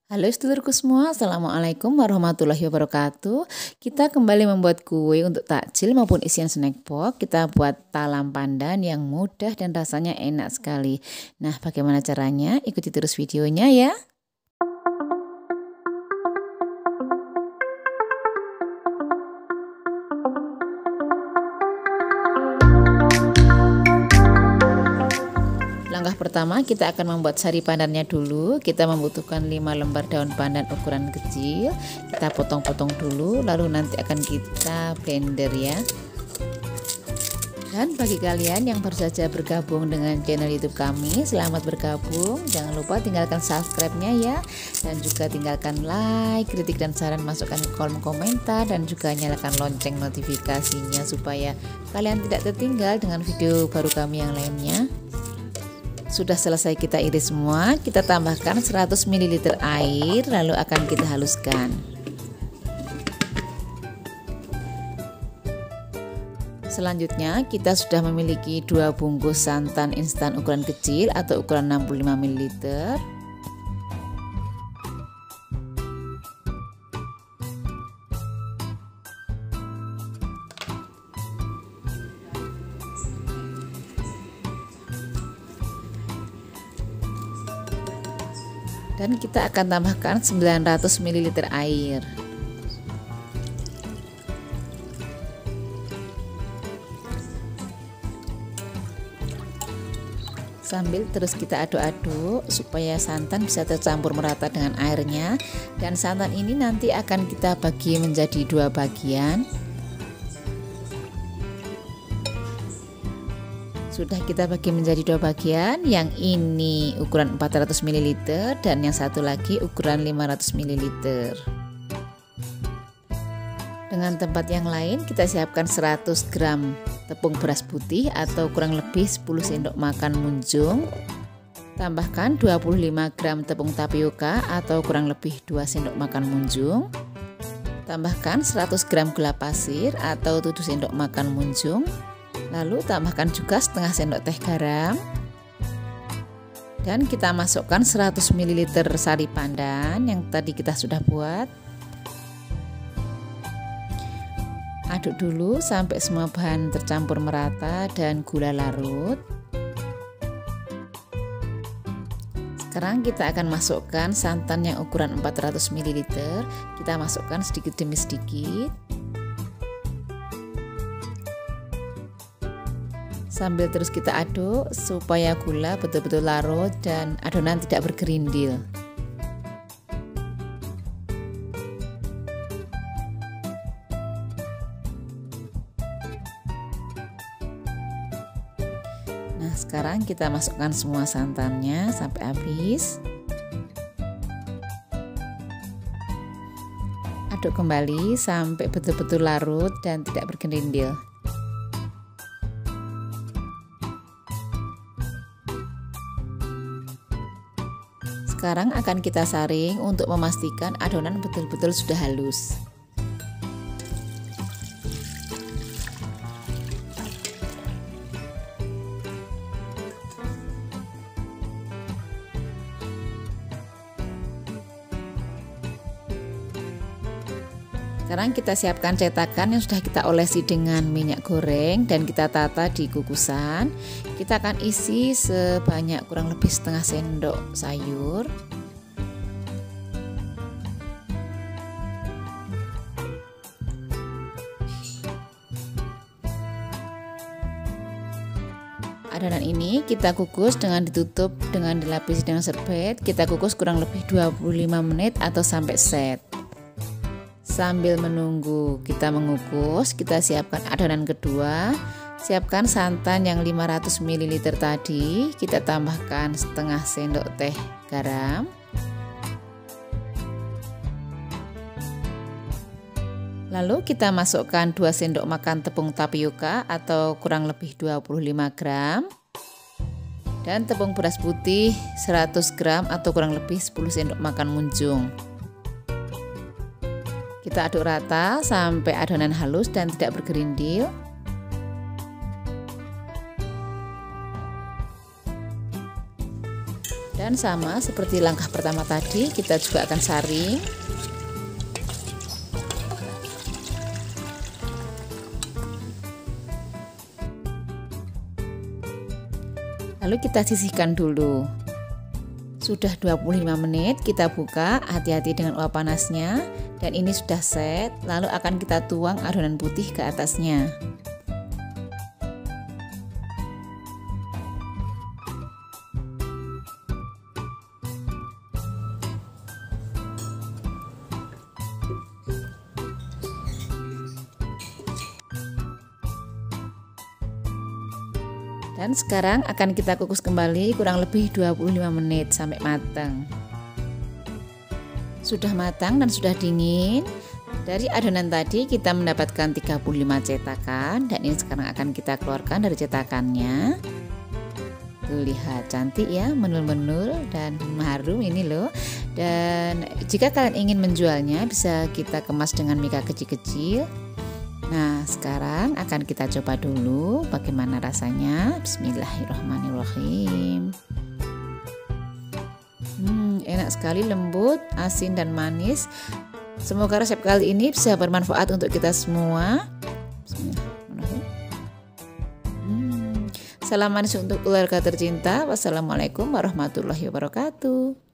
Halo sedulurku semua, Assalamualaikum warahmatullahi wabarakatuh. Kita kembali membuat kue untuk takjil maupun isian snack box. Kita buat talam pandan yang mudah dan rasanya enak sekali. Nah, bagaimana caranya? Ikuti terus videonya ya. Langkah pertama, kita akan membuat sari pandannya dulu. Kita membutuhkan 5 lembar daun pandan ukuran kecil. Kita potong-potong dulu, lalu nanti akan kita blender ya. Dan bagi kalian yang baru saja bergabung dengan channel YouTube kami, selamat bergabung. Jangan lupa tinggalkan subscribe-nya ya. Dan juga tinggalkan like, kritik dan saran masukkan ke kolom komentar. Dan juga nyalakan lonceng notifikasinya supaya kalian tidak tertinggal dengan video baru kami yang lainnya. Sudah selesai kita iris semua, kita tambahkan 100 ml air lalu akan kita haluskan. Selanjutnya kita sudah memiliki 2 bungkus santan instan ukuran kecil atau ukuran 65 ml. Dan kita akan tambahkan 900 ml air. Sambil terus kita aduk-aduk supaya santan bisa tercampur merata dengan airnya. Dan santan ini nanti akan kita bagi menjadi 2 bagian. Sudah kita bagi menjadi 2 bagian, yang ini ukuran 400 ml dan yang satu lagi ukuran 500 ml. Dengan tempat yang lain kita siapkan 100 gram tepung beras putih atau kurang lebih 10 sendok makan munjung. Tambahkan 25 gram tepung tapioka atau kurang lebih 2 sendok makan munjung. Tambahkan 100 gram gula pasir atau 7 sendok makan munjung. Lalu tambahkan juga setengah sendok teh garam. Dan kita masukkan 100 ml sari pandan yang tadi kita sudah buat. Aduk dulu sampai semua bahan tercampur merata dan gula larut. Sekarang kita akan masukkan santan yang ukuran 400 ml. Kita masukkan sedikit demi sedikit. Sambil terus kita aduk supaya gula betul-betul larut dan adonan tidak bergerindil. Nah, sekarang kita masukkan semua santannya sampai habis. Aduk kembali sampai betul-betul larut dan tidak bergerindil. Sekarang akan kita saring untuk memastikan adonan betul-betul sudah halus. Sekarang kita siapkan cetakan yang sudah kita olesi dengan minyak goreng dan kita tata di kukusan. Kita akan isi sebanyak kurang lebih setengah sendok sayur. Adonan ini kita kukus dengan ditutup dengan dilapisi dengan serbet. Kita kukus kurang lebih 25 menit atau sampai set. Sambil menunggu kita mengukus, kita siapkan adonan kedua. Siapkan santan yang 500 ml tadi, kita tambahkan setengah sendok teh garam. Lalu kita masukkan 2 sendok makan tepung tapioka atau kurang lebih 25 gram. Dan tepung beras putih 100 gram atau kurang lebih 10 sendok makan munjung. Kita aduk rata sampai adonan halus dan tidak bergerindil. Dan sama seperti langkah pertama tadi, kita juga akan saring. Lalu kita sisihkan dulu. Sudah 25 menit, kita buka, hati-hati dengan uap panasnya. Dan ini sudah set, lalu akan kita tuang adonan putih ke atasnya. Dan sekarang akan kita kukus kembali kurang lebih 25 menit sampai matang. Sudah matang dan sudah dingin. Dari adonan tadi kita mendapatkan 35 cetakan dan ini sekarang akan kita keluarkan dari cetakannya. Lihat cantik ya, menul-menul dan harum ini loh. Dan jika kalian ingin menjualnya bisa kita kemas dengan mika kecil-kecil. Nah, sekarang akan kita coba dulu bagaimana rasanya. Bismillahirrahmanirrahim. Enak sekali, lembut, asin dan manis. Semoga resep kali ini bisa bermanfaat untuk kita semua. Salam manis untuk keluarga tercinta. Wassalamualaikum warahmatullahi wabarakatuh.